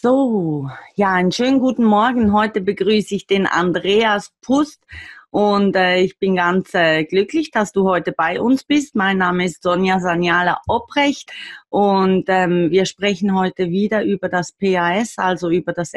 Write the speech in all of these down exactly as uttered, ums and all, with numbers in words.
So, ja, einen schönen guten Morgen. Heute begrüße ich den Andreas Pust und äh, ich bin ganz äh, glücklich, dass du heute bei uns bist. Mein Name ist Sonja Saniala Obrecht und ähm, wir sprechen heute wieder über das P A S, also über das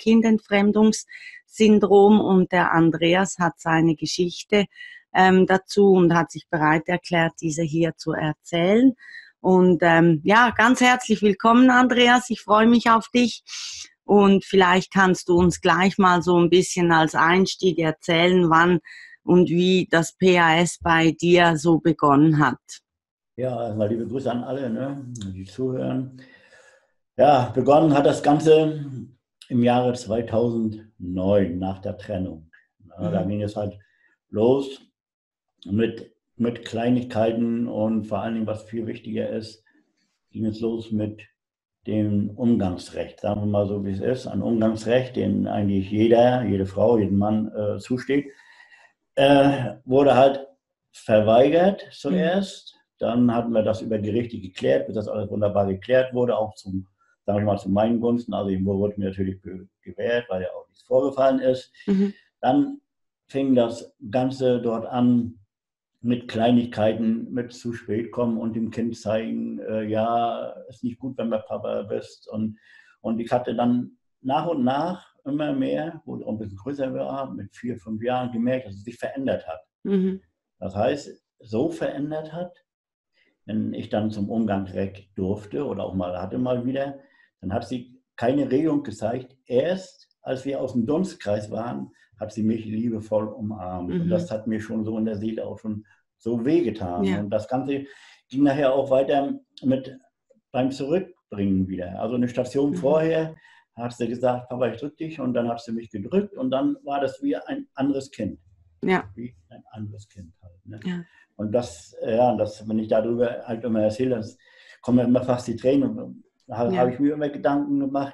Eltern-Kind-Entfremdungssyndrom, und der Andreas hat seine Geschichte ähm, dazu und hat sich bereit erklärt, diese hier zu erzählen. Und ähm, ja, ganz herzlich willkommen, Andreas. Ich freue mich auf dich. Und vielleicht kannst du uns gleich mal so ein bisschen als Einstieg erzählen, wann und wie das P A S bei dir so begonnen hat. Ja, erstmal liebe Grüße an alle, ne, die zuhören. Ja, begonnen hat das Ganze im Jahre zweitausendneun nach der Trennung. Ja, da Mhm. ging es halt los mit, mit Kleinigkeiten und vor allen Dingen, was viel wichtiger ist, ging es los mit dem Umgangsrecht. Sagen wir mal so, wie es ist. Ein Umgangsrecht, den eigentlich jeder, jede Frau, jeden Mann äh, zusteht, äh, wurde halt verweigert Mhm. zuerst. Dann hatten wir das über Gerichte geklärt, bis das alles wunderbar geklärt wurde, auch zum, sagen wir mal, zu meinen Gunsten. Also ihm wurde mir natürlich gewährt, weil ja auch nichts vorgefallen ist. Mhm. Dann fing das Ganze dort an mit Kleinigkeiten, mit zu spät kommen und dem Kind zeigen, äh, ja, ist nicht gut, wenn du Papa bist. Und, und ich hatte dann nach und nach immer mehr, wo es auch ein bisschen größer war, mit vier, fünf Jahren gemerkt, dass es sich verändert hat. Mhm. Das heißt, so verändert hat, wenn ich dann zum Umgangsrecht durfte oder auch mal hatte mal wieder, dann hat sie keine Regung gezeigt. Erst als wir aus dem Dunstkreis waren, hat sie mich liebevoll umarmt. Und Mhm. das hat mir schon so in der Seele auch schon so wehgetan. Ja. Und das Ganze ging nachher auch weiter mit beim Zurückbringen wieder. Also eine Station Mhm. vorher hat sie gesagt, Papa, ich drück dich. Und dann hat sie mich gedrückt und dann war das wie ein anderes Kind. Ja. Wie ein anderes Kind halt. Ne? Ja. Und das, ja, das, wenn ich darüber halt immer erzähle, dann kommen mir immer fast die Tränen. Und da habe Ja. ich mir immer Gedanken gemacht,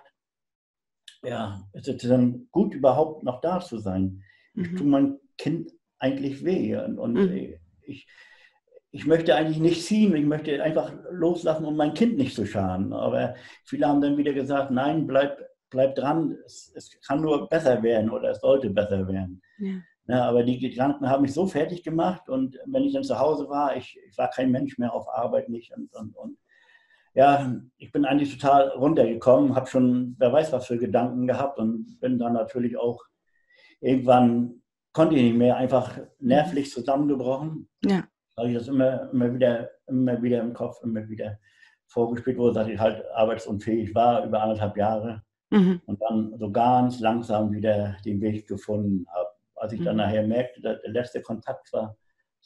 ja, ist es denn gut, überhaupt noch da zu sein? Ich Mhm. tue mein Kind eigentlich weh. Und, und Mhm. ich, ich möchte eigentlich nicht ziehen, ich möchte einfach loslassen, um mein Kind nicht zu schaden. Aber viele haben dann wieder gesagt, nein, bleib, bleib dran, es, es kann nur besser werden oder es sollte besser werden. Ja. Ja, aber die Gedanken haben mich so fertig gemacht und wenn ich dann zu Hause war, ich, ich war kein Mensch mehr auf Arbeit nicht und, und, und ja, ich bin eigentlich total runtergekommen, habe schon, wer weiß was für Gedanken gehabt und bin dann natürlich auch irgendwann, konnte ich nicht mehr, einfach Mhm. nervlich zusammengebrochen, Ja. weil ich das immer, immer, wieder, immer wieder im Kopf, immer wieder vorgespielt wurde, dass ich halt arbeitsunfähig war über anderthalb Jahre Mhm. und dann so ganz langsam wieder den Weg gefunden habe. Als ich dann Mhm. nachher merkte, der letzte Kontakt war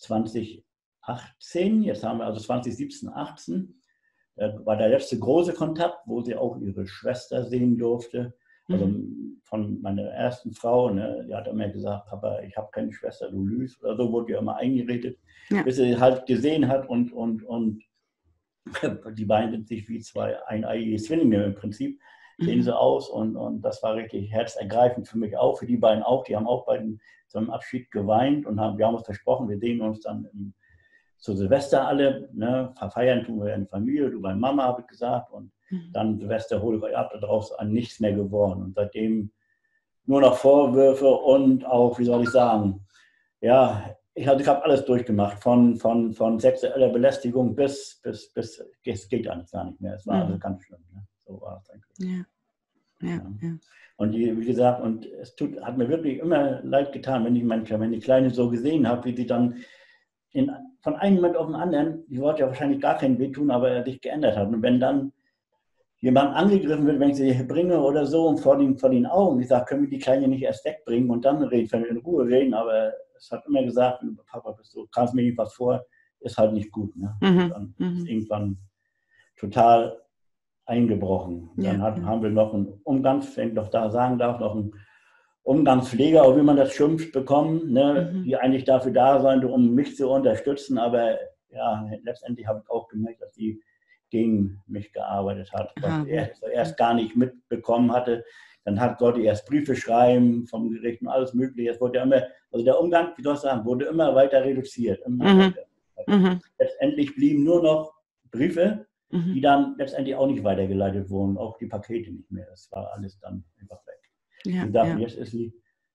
zweitausendachtzehn, jetzt haben wir also zweitausendsiebzehn, achtzehn, war der letzte große Kontakt, wo sie auch ihre Schwester sehen durfte. Also Mhm. von meiner ersten Frau, ne, die hat immer gesagt, Papa, ich habe keine Schwester, du lügst oder so, wurde ihr immer eingeredet, Ja. bis sie halt gesehen hat und, und, und die beiden sind sich wie zwei eineiige Zwillinge im Prinzip, sehen Mhm. sie aus und, und das war richtig herzergreifend für mich auch, für die beiden auch. Die haben auch bei so einem Abschied geweint und haben, wir haben uns versprochen, wir sehen uns dann im, zu Silvester alle, ne, verfeiern tun wir in Familie, du bei Mama, habe ich gesagt, und Mhm. dann Silvester hole ich euch ab, daraus an nichts mehr geworden und seitdem nur noch Vorwürfe und auch, wie soll ich sagen, ja, ich, also ich habe alles durchgemacht, von, von, von sexueller Belästigung bis, bis, bis, es geht eigentlich gar nicht mehr. Es war also Mhm. ganz schlimm. Ne? So war es eigentlich. Ja. Ja. Ja. Ja. Und die, wie gesagt, und es tut, hat mir wirklich immer leid getan, wenn ich manchmal, wenn die Kleine so gesehen habe, wie sie dann in, von einem Moment auf den anderen, die wollte ja wahrscheinlich gar keinen Weh tun, aber er sich geändert hat. Und wenn dann jemand angegriffen wird, wenn ich sie bringe oder so und vor den, vor den Augen, ich sage, können wir die Kleine nicht erst wegbringen und dann reden, können wir in Ruhe reden, aber es hat immer gesagt, Papa, bist du, kannst mir nicht was vor, ist halt nicht gut. Ne? Und Mhm. dann ist es Mhm. irgendwann total eingebrochen. Dann Ja. hat, Ja. haben wir noch einen Umgangs, wenn ich doch da sagen darf, noch einen Umgangspfleger, auch wie man das schimpft, bekommen, ne? Mhm. Die eigentlich dafür da sein, um mich zu unterstützen, aber ja, letztendlich habe ich auch gemerkt, dass die gegen mich gearbeitet hat, was Haben. er erst gar nicht mitbekommen hatte. Dann hat, sollte erst Briefe schreiben vom Gericht und alles Mögliche. Es wurde ja immer, also der Umgang, wie soll ich sagen, wurde immer weiter reduziert, immer Mhm. weiter, weiter. Mhm. Letztendlich blieben nur noch Briefe Mhm. die dann letztendlich auch nicht weitergeleitet wurden, auch die Pakete nicht mehr. Das war alles dann einfach weg. Ja, Wie gesagt, ja. jetzt ist sie,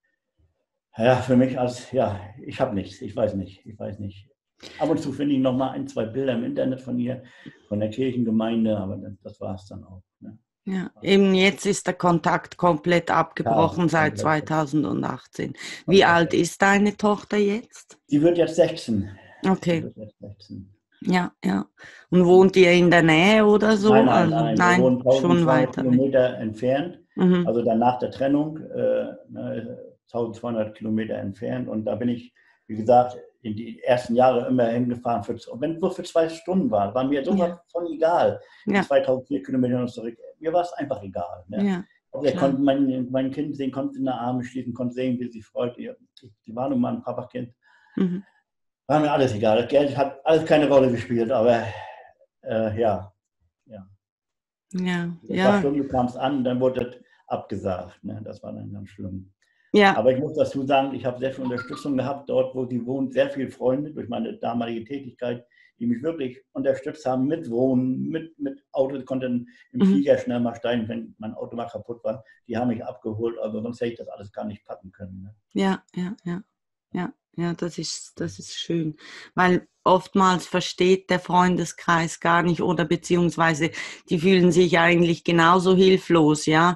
ja, für mich als, ja, ich habe nichts, ich weiß nicht, ich weiß nicht. Ab und zu finde ich noch mal ein, zwei Bilder im Internet von ihr, von der Kirchengemeinde, aber das, das war es dann auch. Ne? Ja, eben jetzt ist der Kontakt komplett abgebrochen Ja, seit komplett. zweitausendachtzehn. Wie Komplett. alt ist deine Tochter jetzt? Sie wird jetzt sechzehn. Sie Okay, wird jetzt sechzehn. ja, ja. Und wohnt ihr in der Nähe oder so? Nein, nein, Also nein. Wir nein, wohnen schon eintausendzweihundert weiter weg. Kilometer entfernt. Mhm. Also dann nach der Trennung, äh, ne, eintausendzweihundert Kilometer entfernt. Und da bin ich, wie gesagt, in die ersten Jahre immer hingefahren. Für, wenn es nur für zwei Stunden war, war mir sowas Ja, von egal. Die ja, zweitausendvier Kilometer und zurück. Mir war es einfach egal. Ne? ja, Also er klar. konnte mein, mein Kind sehen, konnte in die Arme schließen, konnte sehen, wie sie sich freut. Sie war nun mal ein Papakind. Mhm. War mir alles egal. Das Geld hat alles keine Rolle gespielt, aber äh, ja. ja. Ja, Ein paar ja, Stunden kam es an, dann wurde das abgesagt. Ne? Das war dann ganz schlimm. ja, Aber ich muss dazu sagen, ich habe sehr viel Unterstützung gehabt, dort wo sie wohnt, sehr viele Freunde durch meine damalige Tätigkeit, die mich wirklich unterstützt haben mit Wohnen, mit, mit Auto. Ich konnte im mhm. Flieger schnell mal steigen, wenn mein Auto mal kaputt war. Die haben mich abgeholt, aber sonst hätte ich das alles gar nicht packen können. Ne? Ja, ja, ja, ja, ja, das ist, das ist schön, weil oftmals versteht der Freundeskreis gar nicht oder beziehungsweise die fühlen sich eigentlich genauso hilflos, ja,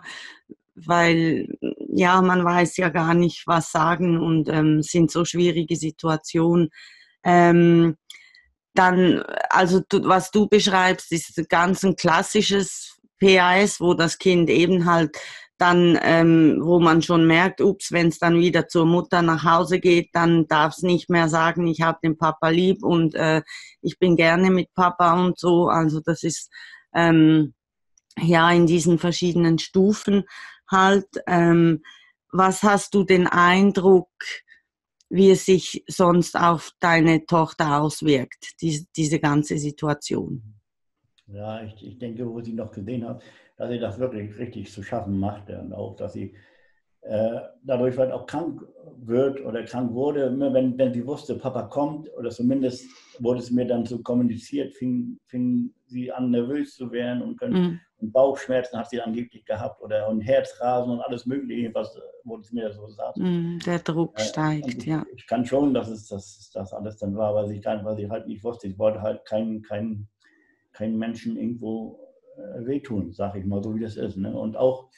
weil ja, man weiß ja gar nicht, was sagen und ähm, sind so schwierige Situationen. Ähm, dann, also du, was du beschreibst, ist ganz ein klassisches P A S, wo das Kind eben halt dann, ähm, wo man schon merkt, ups, wenn es dann wieder zur Mutter nach Hause geht, dann darf es nicht mehr sagen, ich habe den Papa lieb und äh, ich bin gerne mit Papa und so. Also das ist ähm, ja in diesen verschiedenen Stufen halt. Ähm, was hast du den Eindruck, wie es sich sonst auf deine Tochter auswirkt, die, diese ganze Situation? Ja, ich, ich denke, wo sie noch gesehen hat, dass sie das wirklich richtig zu schaffen machte und auch, dass sie äh, dadurch halt auch krank wird oder krank wurde, immer wenn, wenn sie wusste, Papa kommt, oder zumindest wurde es mir dann so kommuniziert, fing, fing sie an, nervös zu werden und, können, Mhm. und Bauchschmerzen hat sie angeblich gehabt oder und Herzrasen und alles Mögliche, was wurde es mir so gesagt. Mhm, der Druck Äh, steigt, ich, ja. ich kann schon, dass es das, das alles dann war, weil sie, weil sie halt nicht wusste, ich wollte halt keinen kein, kein Menschen irgendwo äh, wehtun, sage ich mal, so wie das ist. Ne? Und auch,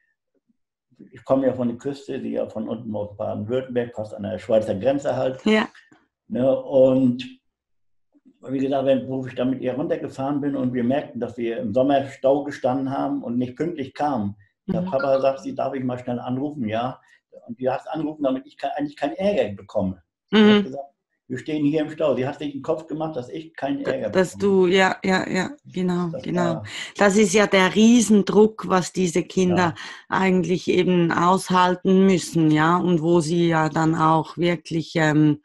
ich komme ja von der Küste, die ja von unten aus Baden-Württemberg, fast an der Schweizer Grenze halt. Ja. Ne? Und wie gesagt, wenn, wo ich dann mit ihr runtergefahren bin und wir merkten, dass wir im Sommer Stau gestanden haben und nicht pünktlich kamen. Der Mhm. Papa sagt, sie darf ich mal schnell anrufen, ja. Und die hat angerufen, damit ich eigentlich keinen Ärger bekomme. Sie Mhm. hat gesagt, wir stehen hier im Stau. Sie hat sich den Kopf gemacht, dass ich keinen Ärger Dass bekomme. du, ja, ja, ja, genau, Das genau. war, Das ist ja der Riesendruck, was diese Kinder ja. eigentlich eben aushalten müssen, ja, und wo sie ja dann auch wirklich, ähm,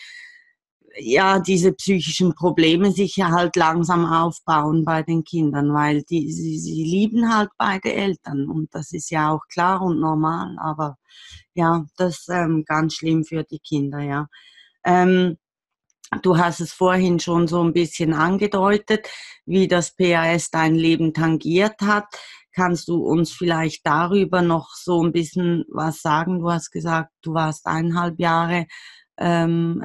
ja, diese psychischen Probleme sich ja halt langsam aufbauen bei den Kindern, weil die, sie, sie lieben halt beide Eltern und das ist ja auch klar und normal, aber ja, das ist ähm, ganz schlimm für die Kinder, ja. Ähm, Du hast es vorhin schon so ein bisschen angedeutet, wie das P A S dein Leben tangiert hat. Kannst du uns vielleicht darüber noch so ein bisschen was sagen? Du hast gesagt, du warst eineinhalb Jahre, ähm,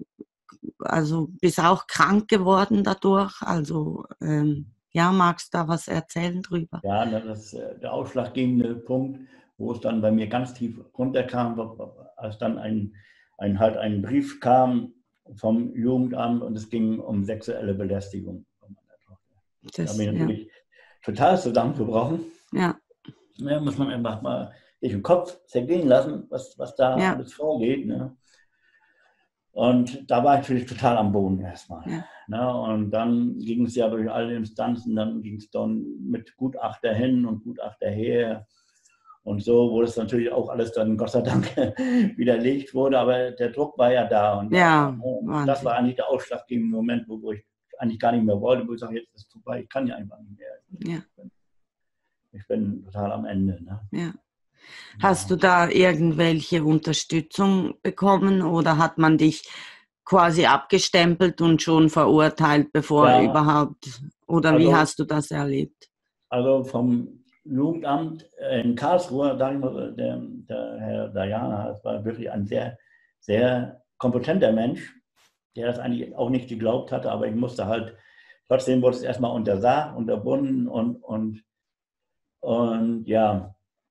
also bist auch krank geworden dadurch. Also ähm, ja, magst du da was erzählen drüber? Ja, das ist der ausschlaggebende Punkt, wo es dann bei mir ganz tief runterkam, als dann ein, ein, halt ein Brief kam vom Jugendamt und es ging um sexuelle Belästigung von meiner Tochter. Da Das, bin ich ja, natürlich total zusammengebrochen. ja, Da muss man einfach mal sich im Kopf zergehen lassen, was, was da ja, alles vorgeht. Ne? Und da war ich natürlich total am Boden erstmal. ja. Ne? Und dann ging es ja durch alle Instanzen, dann ging es dann mit Gutachter hin und Gutachter her. Und so wurde es natürlich auch alles dann, Gott sei Dank, widerlegt wurde. Aber der Druck war ja da. Und, Ja, und das war Wahnsinn. eigentlich der ausschlaggebende Moment, wo, wo ich eigentlich gar nicht mehr wollte, wo ich sage, jetzt ist es vorbei, ich kann ja einfach nicht mehr. Ja, Ich bin, ich bin total am Ende. Ne? ja. Hast du da irgendwelche Unterstützung bekommen oder hat man dich quasi abgestempelt und schon verurteilt, bevor Ja, überhaupt? Oder wie Also, hast du das erlebt? also vom Jugendamt in Karlsruhe, sag ich mal, der, der Herr Dajana, das war wirklich ein sehr, sehr kompetenter Mensch, der das eigentlich auch nicht geglaubt hatte, aber ich musste halt, trotzdem wurde es erstmal untersagt, unterbunden und, und, und ja,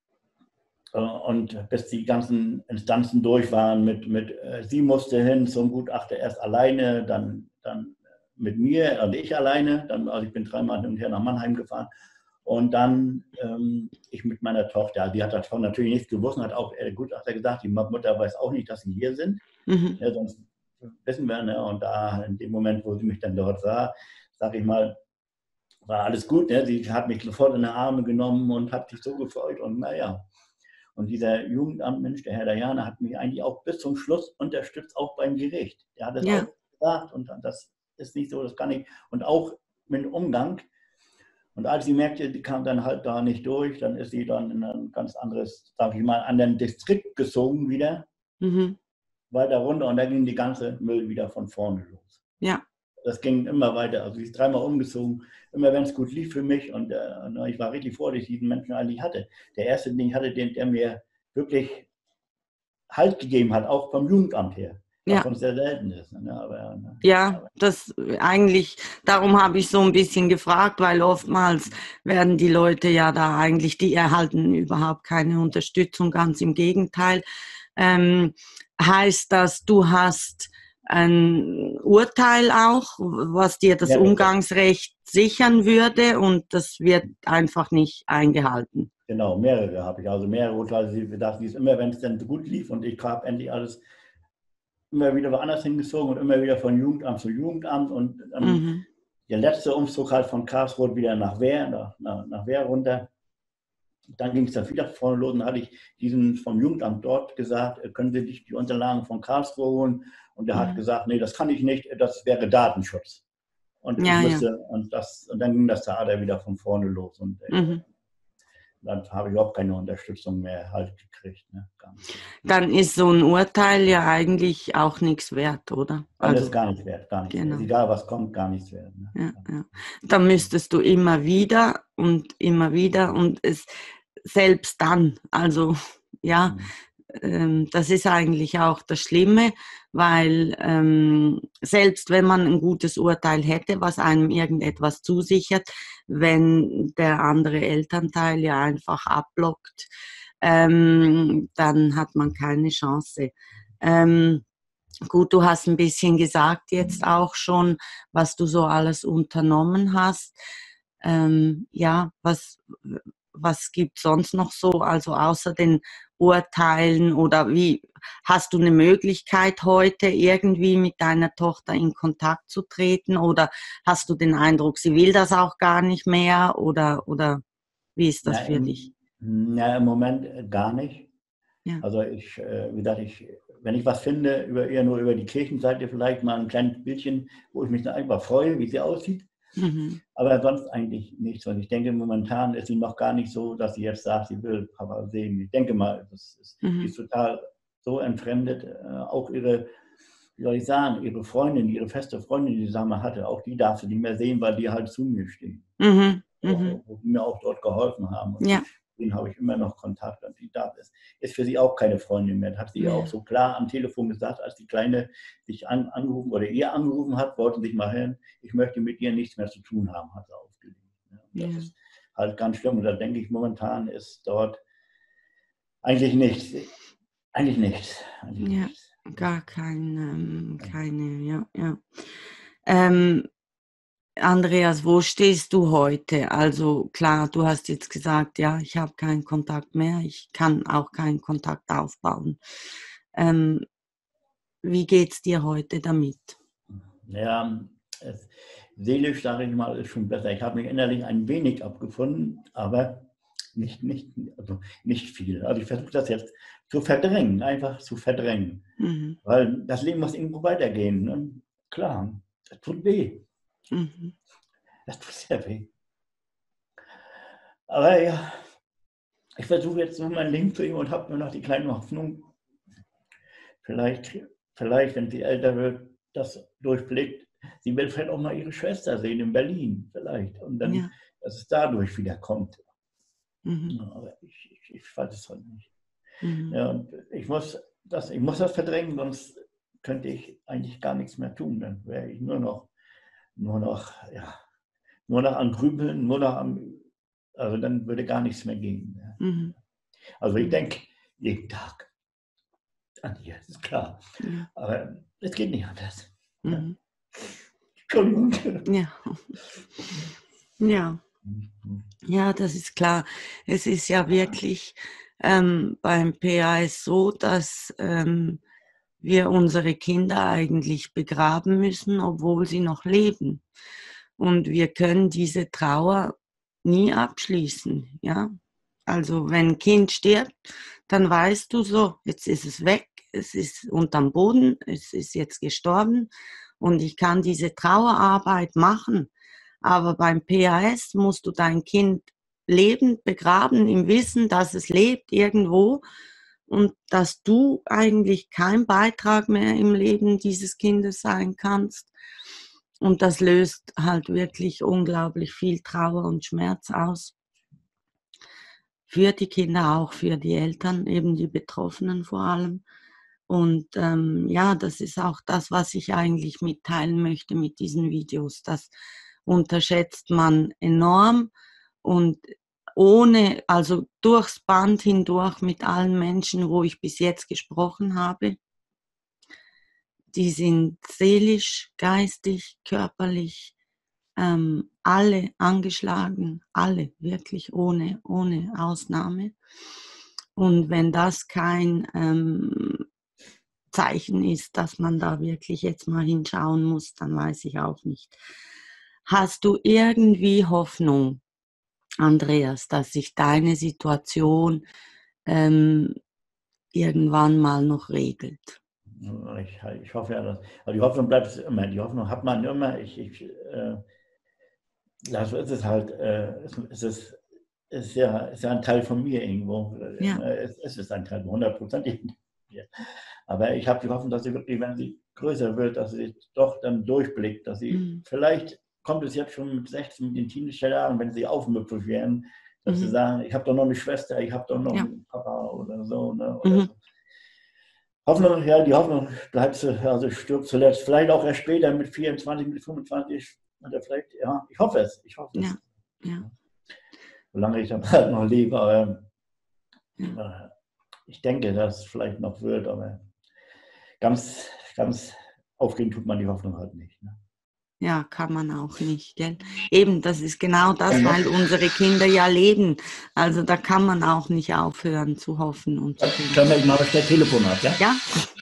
und bis die ganzen Instanzen durch waren mit, mit sie musste hin zum Gutachter erst alleine, dann, dann mit mir und ich alleine, dann, also ich bin dreimal hin und her nach Mannheim gefahren und dann ähm, ich mit meiner Tochter, die hat davon natürlich nichts gewusst, hat auch der Gutachter gesagt, die Mutter weiß auch nicht, dass sie hier sind. Mhm. Ja, sonst wissen wir, ne? Und da in dem Moment, wo sie mich dann dort sah, sage ich mal, war alles gut. Ne? Sie hat mich sofort in die Arme genommen und hat sich so gefreut. Und naja, und dieser Jugendamtmensch, der Herr Dajana, hat mich eigentlich auch bis zum Schluss unterstützt, auch beim Gericht. Der hat es Ja, auch gesagt und das ist nicht so, das kann ich. Und auch mit dem Umgang. Und als sie merkte, die kam dann halt da nicht durch, dann ist sie dann in ein ganz anderes, sag ich mal, anderen Distrikt gezogen wieder. mhm. Weiter runter und da ging die ganze Müll wieder von vorne los. Ja, Das ging immer weiter. Also sie ist dreimal umgezogen, immer wenn es gut lief für mich und äh, ich war richtig froh, dass ich diesen Menschen eigentlich hatte. Der erste, den ich hatte, den, der mir wirklich Halt gegeben hat, auch vom Jugendamt her, was ja. sonst sehr selten ist. Ne? Aber, ne? Ja, Aber, das eigentlich, darum habe ich so ein bisschen gefragt, weil oftmals werden die Leute ja da eigentlich, die erhalten überhaupt keine Unterstützung, ganz im Gegenteil. Ähm, heißt das, du hast ein Urteil auch, was dir das mehrere, Umgangsrecht sichern würde und das wird einfach nicht eingehalten? genau, mehrere habe ich. Also mehrere Urteile, sie gesagt, die ist immer, wenn es dann gut lief und ich habe endlich alles immer wieder woanders hingezogen und immer wieder von Jugendamt zu Jugendamt und dann Mhm. der letzte Umzug halt von Karlsruhe wieder nach Wehr, nach, nach, nach Wehr runter. Dann ging es dann wieder vorne los und dann hatte ich diesen vom Jugendamt dort gesagt, können Sie sich die Unterlagen von Karlsruhe holen? Und der hat Mhm. gesagt, nee, das kann ich nicht, das wäre Datenschutz. Und ich Ja, ja. müsste, und, das, und dann ging das Theater wieder von vorne los. Und äh, Mhm. dann habe ich überhaupt keine Unterstützung mehr halt gekriegt. Ne? Gar nicht. Dann ist so ein Urteil ja eigentlich auch nichts wert, oder? Dann ist Also, gar nichts wert, gar nichts wert. Ist genau. egal, was kommt, gar nichts wert. Ne? Ja, ja. Dann müsstest du immer wieder und immer wieder und es selbst dann, also ja, Mhm. ähm, das ist eigentlich auch das Schlimme, weil ähm, selbst wenn man ein gutes Urteil hätte, was einem irgendetwas zusichert, wenn der andere Elternteil ja einfach abblockt, ähm, dann hat man keine Chance. Ähm, Gut, du hast ein bisschen gesagt jetzt auch schon, was du so alles unternommen hast. Ähm, ja, was, was gibt sonst noch so, also außer den Urteilen oder wie, hast du eine Möglichkeit heute irgendwie mit deiner Tochter in Kontakt zu treten oder hast du den Eindruck, sie will das auch gar nicht mehr oder, oder wie ist das Na, für dich? im, na, im Moment gar nicht. Ja. Also ich, äh, wie gesagt, ich, wenn ich was finde, über, eher nur über die Kirchenseite vielleicht mal ein kleines Bildchen, wo ich mich dann einfach freue, wie sie aussieht. Mhm. Aber sonst eigentlich nichts. Und ich denke, momentan ist sie noch gar nicht so, dass sie jetzt sagt, sie will Papa sehen. Ich denke mal, das ist, die Mhm. ist total so entfremdet. Äh, auch ihre, wie soll ich sagen, ihre Freundin, ihre feste Freundin, die sie zusammen hatte, auch die darf sie nicht mehr sehen, weil die halt zu mir stehen. Mhm. Mhm. Auch, wo die mir auch dort geholfen haben. Und Ja. denen habe ich immer noch Kontakt. Und die darf es. Ist für sie auch keine Freundin mehr. Das hat sie ja auch Ja. so klar am Telefon gesagt, als die Kleine sich an, angerufen oder ihr angerufen hat, wollten sich mal hören, ich möchte mit ihr nichts mehr zu tun haben, hat sie aufgelegt. Und das Ja. ist halt ganz schlimm. Und da denke ich, momentan ist dort eigentlich nichts. Eigentlich nichts. Eigentlich Ja, nichts. gar kein, ähm, keine, ja, ja. Ähm, Andreas, wo stehst du heute? Also klar, du hast jetzt gesagt, ja, ich habe keinen Kontakt mehr, ich kann auch keinen Kontakt aufbauen. Ähm, wie geht's dir heute damit? Ja, es, seelisch, sage ich mal, ist schon besser. Ich habe mich innerlich ein wenig abgefunden, aber nicht, nicht, also nicht viel. Also ich versuche das jetzt zu verdrängen, einfach zu verdrängen. Mhm. Weil das Leben muss irgendwo weitergehen. Ne? Klar, das tut weh. Mhm. Das tut sehr weh. Aber ja, ich versuche jetzt noch mein Leben zu leben und habe nur noch die kleine Hoffnung, vielleicht, vielleicht, wenn sie älter wird, das durchblickt, Sie will vielleicht auch mal ihre Schwester sehen in Berlin, vielleicht. Und dann, ja. dass es dadurch wieder kommt. Mhm. Ja, aber ich, ich, ich weiß es halt nicht. Mhm. Ja, und ich muss das, ich muss das verdrängen, sonst könnte ich eigentlich gar nichts mehr tun. Dann wäre ich nur noch, nur noch, ja, nur noch am Grübeln, nur noch am, also dann würde gar nichts mehr gehen. Ja. Mhm. Also ich Mhm. denke jeden Tag an ihr, ist klar. Ja. Aber es geht nicht anders. Ja. Mhm. Entschuldigung. Ja. Ja. Ja, das ist klar. Es ist ja wirklich ähm, beim P A S so, dass ähm, wir unsere Kinder eigentlich begraben müssen, obwohl sie noch leben. Und wir können diese Trauer nie abschließen. Ja? Also wenn ein Kind stirbt, dann weißt du so, jetzt ist es weg, es ist unterm Boden, es ist jetzt gestorben und ich kann diese Trauerarbeit machen. Aber beim P A S musst du dein Kind lebend begraben, im Wissen, dass es lebt irgendwo und dass du eigentlich kein Beitrag mehr im Leben dieses Kindes sein kannst. Und das löst halt wirklich unglaublich viel Trauer und Schmerz aus. Für die Kinder, auch für die Eltern, eben die Betroffenen vor allem. Und ähm, ja, das ist auch das, was ich eigentlich mitteilen möchte mit diesen Videos. Das unterschätzt man enorm und ohne, also durchs Band hindurch mit allen Menschen, wo ich bis jetzt gesprochen habe, die sind seelisch, geistig, körperlich, ähm, alle angeschlagen, alle, wirklich ohne, ohne Ausnahme. Und wenn das kein ähm, Zeichen ist, dass man da wirklich jetzt mal hinschauen muss, dann weiß ich auch nicht. Hast du irgendwie Hoffnung, Andreas, dass sich deine Situation ähm, irgendwann mal noch regelt? Ich, ich hoffe ja, dass, aber die Hoffnung bleibt es immer. Die Hoffnung hat man immer. Ich, ich, äh, ja, so ist es halt. Äh, es, ist, ist, ja, ist ja ein Teil von mir irgendwo. Ja. Es, es ist ein Teil, hundertprozentig. Aber ich habe die Hoffnung, dass sie wirklich, wenn sie größer wird, dass sie doch dann durchblickt, dass sie Mhm. vielleicht kommt es jetzt schon mit sechzehn, mit den Teenagerjahren, wenn sie aufmüpfig werden, dass Mhm. sie sagen, ich habe doch noch eine Schwester, ich habe doch noch Ja. einen Papa oder so. Ne, oder Mhm. so. Hoffnung, ja, die Hoffnung bleibt, also stirbt zuletzt. Vielleicht auch erst später mit vierundzwanzig, mit fünfundzwanzig. Oder vielleicht, ja, ich hoffe es. Ich hoffe es. Ja. Ja. Solange ich dann halt noch lebe. Aber Ja. ich denke, dass es vielleicht noch wird. Aber ganz, ganz aufgehen tut man die Hoffnung halt nicht. Ne? Ja, kann man auch nicht, gell? Eben, das ist genau das, weil unsere Kinder ja leben. Also da kann man auch nicht aufhören zu hoffen und zu denken. Können wir mal schnell Telefon ab, ja? Ja.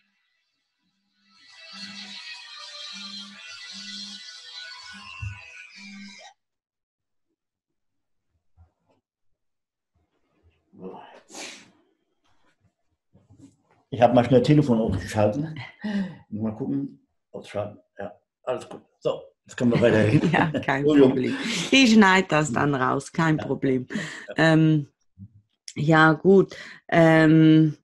Ich habe mal schnell Telefon ausgeschalten. Mal gucken. Ausschalten. Ja, alles gut. So, jetzt können wir weiterreden. Ja, kein Problem. Ich schneide das dann raus, kein Problem. Ähm, ja, gut. Ähm,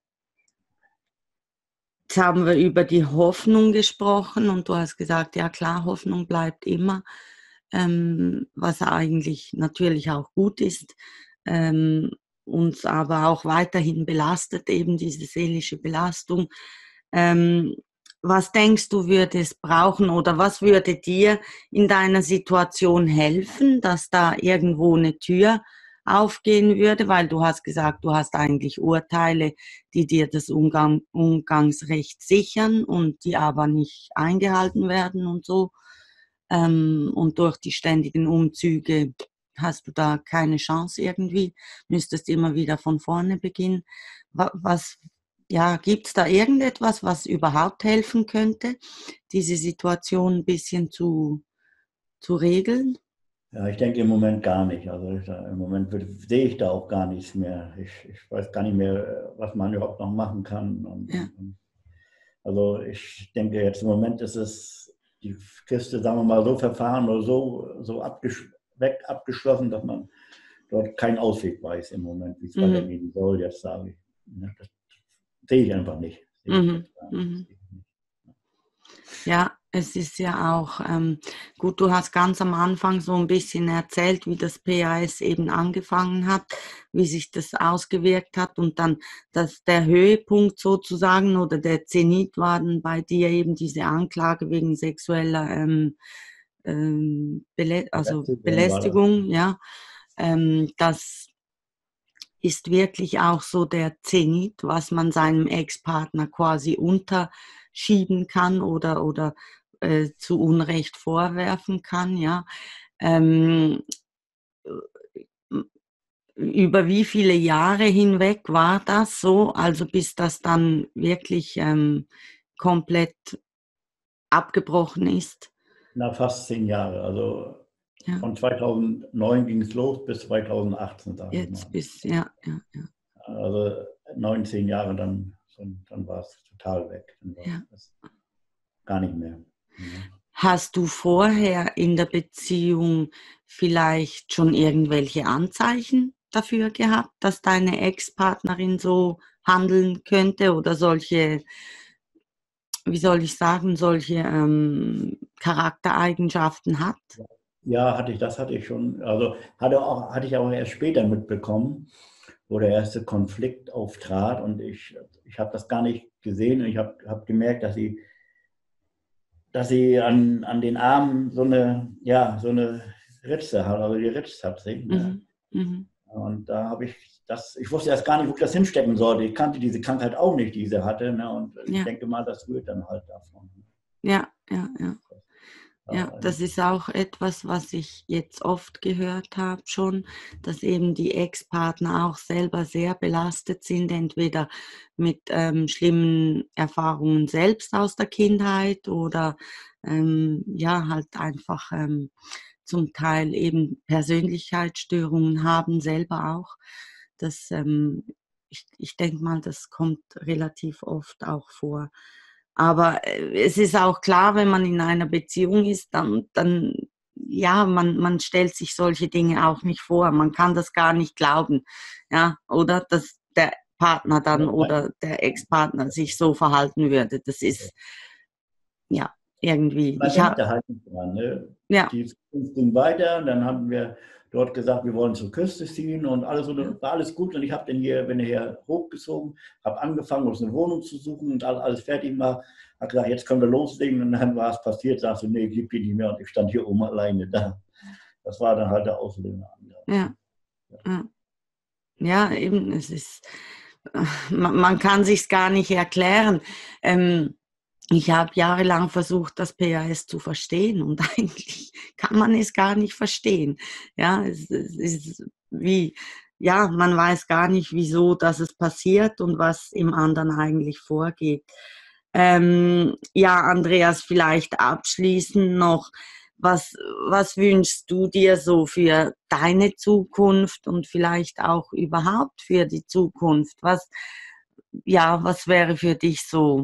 jetzt haben wir über die Hoffnung gesprochen und du hast gesagt, ja klar, Hoffnung bleibt immer, ähm, was eigentlich natürlich auch gut ist. Ähm, uns aber auch weiterhin belastet, eben diese seelische Belastung. Ähm, was denkst du, würde es brauchen oder was würde dir in deiner Situation helfen, dass da irgendwo eine Tür aufgehen würde? Weil du hast gesagt, du hast eigentlich Urteile, die dir das Umgang, Umgangsrecht sichern und die aber nicht eingehalten werden und so. Ähm, und durch die ständigen Umzüge hast du da keine Chance irgendwie, müsstest immer wieder von vorne beginnen. Was, ja, gibt es da irgendetwas, was überhaupt helfen könnte, diese Situation ein bisschen zu, zu regeln? Ja, ich denke im Moment gar nicht. Also ich, im Moment würde, sehe ich da auch gar nichts mehr. Ich, ich weiß gar nicht mehr, was man überhaupt noch machen kann. Und, Ja. und, also ich denke jetzt im Moment ist es die Kiste, sagen wir mal, so verfahren oder so, so abgesch weg abgeschlossen, dass man dort keinen Ausweg weiß im Moment, wie es Mhm. weitergehen soll. Jetzt sage ich, das sehe ich einfach nicht. Sehe ich Mhm. jetzt gar Mhm. nicht. Ja, Es ist ja auch, ähm, gut, du hast ganz am Anfang so ein bisschen erzählt, wie das P A S eben angefangen hat, wie sich das ausgewirkt hat und dann, dass der Höhepunkt sozusagen oder der Zenit war dann bei dir eben diese Anklage wegen sexueller ähm, ähm, Belä also Belästigung war das. Belästigung, ja. Ähm, das ist wirklich auch so der Zenit, was man seinem Ex-Partner quasi unterschieben kann oder, oder äh, zu Unrecht vorwerfen kann, ja. Ähm, über wie viele Jahre hinweg war das so, also bis das dann wirklich ähm, komplett abgebrochen ist? Na, fast zehn Jahre. Also Ja, von zweitausendneun ging es los bis zweitausendachtzehn, sage ich mal. jetzt bis, ja, ja, ja, Also neunzehn Jahre, dann, dann war es total weg. Dann war ja. es gar nicht mehr. Ja. Hast du vorher in der Beziehung vielleicht schon irgendwelche Anzeichen dafür gehabt, dass deine Ex-Partnerin so handeln könnte oder solche, wie soll ich sagen, solche ähm, Charaktereigenschaften hat? Ja, hatte ich, das hatte ich schon. Also hatte, auch, hatte ich aber erst später mitbekommen, wo der erste Konflikt auftrat. Und ich, ich habe das gar nicht gesehen. Und ich habe hab gemerkt, dass sie, dass sie an, an den Armen so eine, ja, so eine Ritze hat, also die Ritze hat sich. Ne? Mhm. Mhm. Und da habe ich das, ich wusste erst gar nicht, wo ich das hinstecken sollte. Ich kannte diese Krankheit auch nicht, die sie hatte. Ne? Und ich Ja, denke mal, das rührt dann halt davon. ja, ja, ja. Ja, Ja, das ist auch etwas, was ich jetzt oft gehört habe schon, dass eben die Ex-Partner auch selber sehr belastet sind, entweder mit ähm, schlimmen Erfahrungen selbst aus der Kindheit oder ähm, ja, halt einfach ähm, zum Teil eben Persönlichkeitsstörungen haben, selber auch. Das, ähm, ich, ich denke mal, das kommt relativ oft auch vor. Aber äh, es ist auch klar, wenn man in einer Beziehung ist, dann, dann ja, man, man stellt sich solche Dinge auch nicht vor. Man kann das gar nicht glauben, ja, oder dass der Partner dann oder der Ex-Partner sich so verhalten würde. Das ist ja irgendwie. man Ich denkt habe da halt nicht dran. Ne? ja, Die Zukunft ging weiter und dann haben wir dort gesagt, wir wollen zur Küste ziehen und alles und war alles gut. Und ich habe dann hier, bin hier hochgezogen, habe angefangen, uns eine Wohnung zu suchen und alles fertig war. Hat gesagt, jetzt können wir loslegen. Und dann war es passiert, sagst du, nee, ich liebe die nicht mehr. Und ich stand hier oben alleine da. Das war dann halt der Auslöser. ja, ja, ja, eben. Es ist, man, man kann sich's gar nicht erklären. Ähm, Ich habe jahrelang versucht, das P A S zu verstehen und eigentlich kann man es gar nicht verstehen. Ja, es, es ist wie, ja, man weiß gar nicht, wieso, dass es passiert und was im anderen eigentlich vorgeht. Ähm, ja, Andreas, vielleicht abschließend noch, was, was wünschst du dir so für deine Zukunft und vielleicht auch überhaupt für die Zukunft? Was, ja, was wäre für dich so?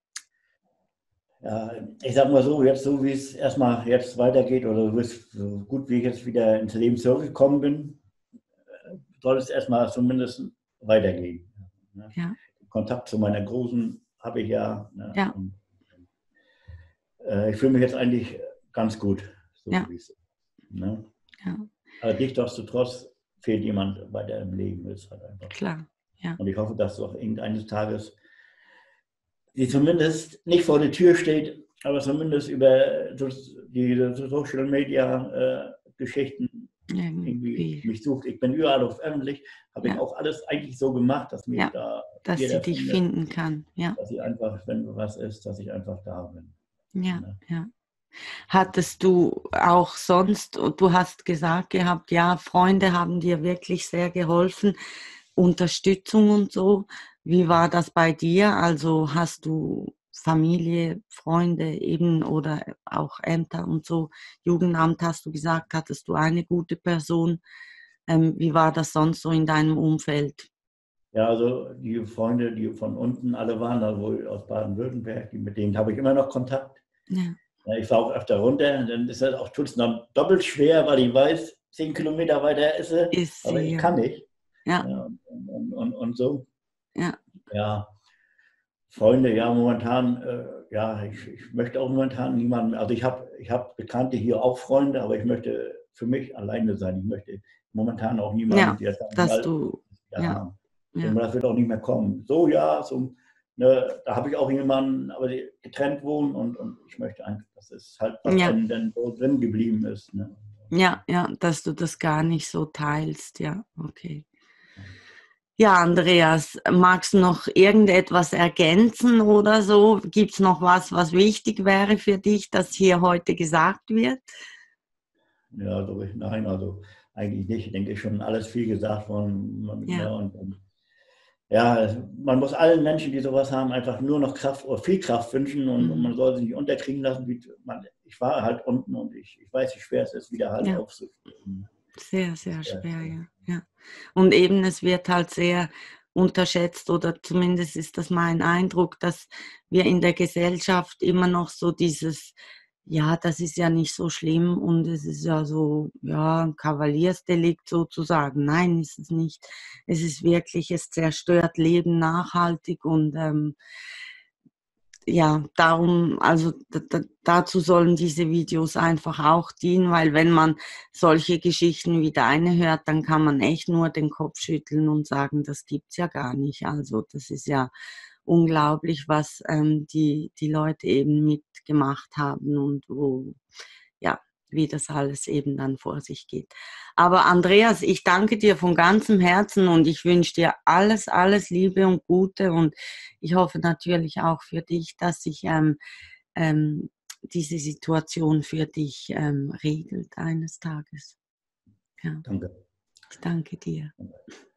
Ja, ich sag mal so, jetzt so wie es erstmal jetzt weitergeht oder so gut wie ich jetzt wieder ins Leben zurückgekommen bin, soll es erstmal zumindest weitergehen. Ne? Ja, Kontakt zu meiner Großen habe ich ja. Ne? ja. Und, äh, ich fühle mich jetzt eigentlich ganz gut, so Ja, wie es ist. Ne? ja, Aber nichtsdestotrotz fehlt jemand weiter im Leben, ist halt einfach so. klar, ja, Und ich hoffe, dass auch irgendeines Tages sie zumindest nicht vor der Tür steht, aber zumindest über die Social Media äh, Geschichten irgendwie irgendwie, mich sucht. Ich bin überall auf öffentlich, habe ich ja, auch alles eigentlich so gemacht, dass mich ja, da dass sie jeder dich findet, finden kann, ja, dass ich einfach, wenn was ist, dass ich einfach da bin. ja, Ne? ja. Hattest du auch sonst, du hast gesagt gehabt, ja, Freunde haben dir wirklich sehr geholfen, Unterstützung und so. Wie war das bei dir? Also hast du Familie, Freunde eben oder auch Ämter und so, Jugendamt hast du gesagt, hattest du eine gute Person? Ähm, wie war das sonst so in deinem Umfeld? Ja, also die Freunde, die von unten alle waren, da wohl aus Baden-Württemberg, mit denen habe ich immer noch Kontakt. Ja, Ja, ich fahre auch öfter runter, dann ist das auch tut's noch doppelt schwer, weil ich weiß, zehn Kilometer weiter ist sie, ist aber sie, ich ja. kann nicht. Ja, Ja, und, und, und, und so. ja, Ja, Freunde, ja, momentan, äh, ja, ich, ich möchte auch momentan niemanden, also ich habe ich hab Bekannte hier, auch Freunde, aber ich möchte für mich alleine sein. Ich möchte momentan auch niemanden, Ja, der sagen dass mal, du, ja ja, haben. Ich denke ja, mal, das wird auch nicht mehr kommen. So, ja, so, ne, da habe ich auch jemanden, aber die getrennt wohnen und, und ich möchte einfach, dass es halt was ja, einem dann so drin geblieben ist. Ne? ja, ja, dass du das gar nicht so teilst, ja, okay. Ja, Andreas, magst du noch irgendetwas ergänzen oder so? Gibt es noch was, was wichtig wäre für dich, dass hier heute gesagt wird? Ja, also ich, nein, also eigentlich nicht. Ich denke schon alles viel gesagt worden. Man, Ja, ne, und, und ja, man muss allen Menschen, die sowas haben, einfach nur noch Kraft oder viel Kraft wünschen und, und man mhm. soll sich nicht unterkriegen lassen. Wie man, ich war halt unten und ich, ich weiß, wie schwer es ist, wieder halt Ja, aufzustehen. sehr, Das sehr wär, schwer, ja, ja. Und eben, es wird halt sehr unterschätzt oder zumindest ist das mein Eindruck, dass wir in der Gesellschaft immer noch so dieses, ja, das ist ja nicht so schlimm und es ist ja so, ja, ein Kavaliersdelikt sozusagen. Nein, ist es nicht. Es ist wirklich, es zerstört Leben nachhaltig und ähm, ja, darum, also d- d- dazu sollen diese Videos einfach auch dienen, weil wenn man solche Geschichten wie deine hört, dann kann man echt nur den Kopf schütteln und sagen, das gibt's ja gar nicht. Also das ist ja unglaublich, was ähm, die, die Leute eben mitgemacht haben und wo, ja, wie das alles eben dann vor sich geht. Aber Andreas, ich danke dir von ganzem Herzen und ich wünsche dir alles, alles Liebe und Gute und ich hoffe natürlich auch für dich, dass sich ähm, ähm, diese Situation für dich ähm, regelt eines Tages. Ja, danke. ich danke dir.